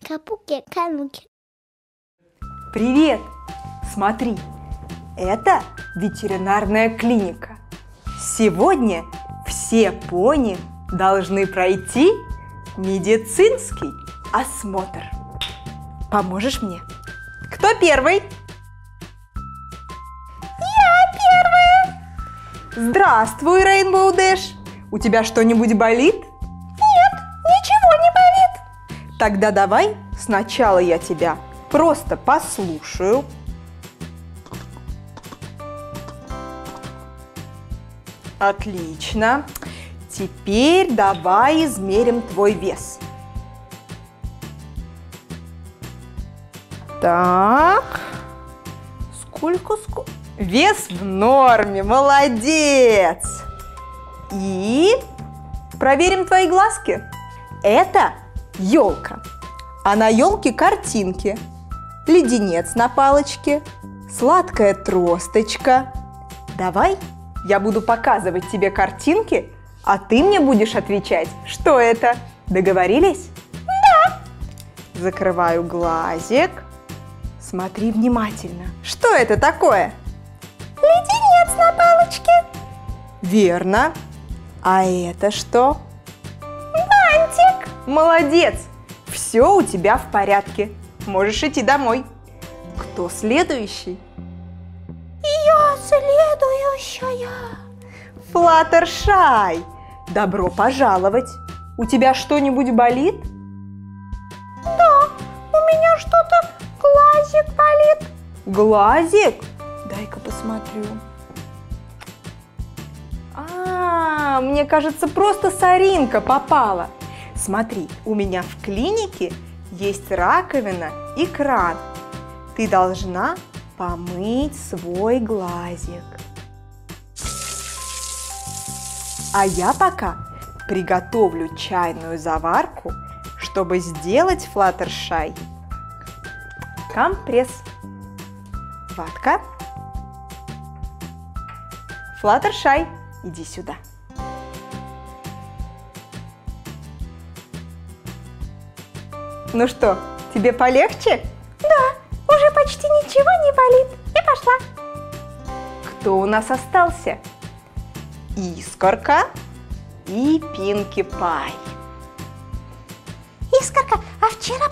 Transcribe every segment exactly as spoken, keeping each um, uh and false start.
Капуки, кануки. Привет! Смотри, это ветеринарная клиника. Сегодня все пони должны пройти медицинский осмотр. Поможешь мне? Кто первый? Я первая. Здравствуй, Рейнбоу Дэш. У тебя что-нибудь болит? Нет, ничего не болит. Тогда давай сначала я тебя просто послушаю. Отлично. Теперь давай измерим твой вес. Так. Сколько, сколько? Вес в норме, молодец. И проверим твои глазки. Это елка. А на елке картинки. Леденец на палочке, сладкая тросточка. Давай я буду показывать тебе картинки, а ты мне будешь отвечать, что это. Договорились? Да. Закрываю глазик. Смотри внимательно. Что это такое? Леденец на палочке. Верно. А это что? Бантик. Молодец. Все у тебя в порядке. Можешь идти домой. Кто следующий? Я следующая. Флаттершай, добро пожаловать. У тебя что-нибудь болит? Да, у меня что-то глазик болит. Глазик? Дай-ка посмотрю. А, мне кажется, просто соринка попала. Смотри, у меня в клинике есть раковина и кран. Ты должна помыть свой глазик. А я пока приготовлю чайную заварку, чтобы сделать Флаттершай компресс. Ватка. Флаттершай, иди сюда. Ну что, тебе полегче? Да, уже почти ничего не болит. И пошла. Кто у нас остался? Искорка и Пинки Пай. Искорка, а вчера...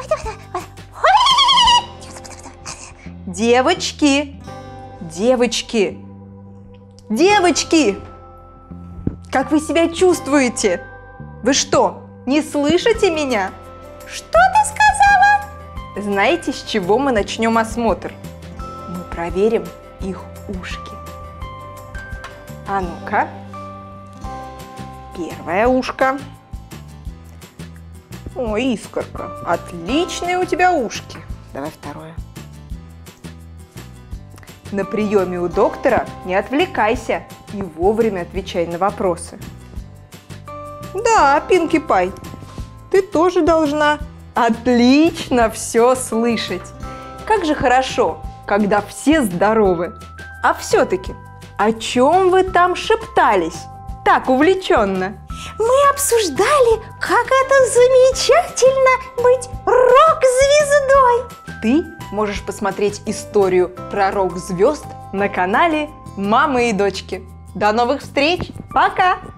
Девочки, девочки, девочки! Как вы себя чувствуете? Вы что, не слышите меня? Что ты сказала? Знаете, с чего мы начнем осмотр? Мы проверим их ушки. А ну-ка. Первое ушко. Ой, Искорка, отличные у тебя ушки. Давай второе. На приеме у доктора не отвлекайся и вовремя отвечай на вопросы. Да, Пинки Пай, ты тоже должна отлично все слышать. Как же хорошо, когда все здоровы. А все-таки, о чем вы там шептались так увлеченно? Мы обсуждали, как это замечательно быть рок-звездой. Ты можешь посмотреть историю про рок-звезд на канале «Мамы и дочки». До новых встреч! Пока!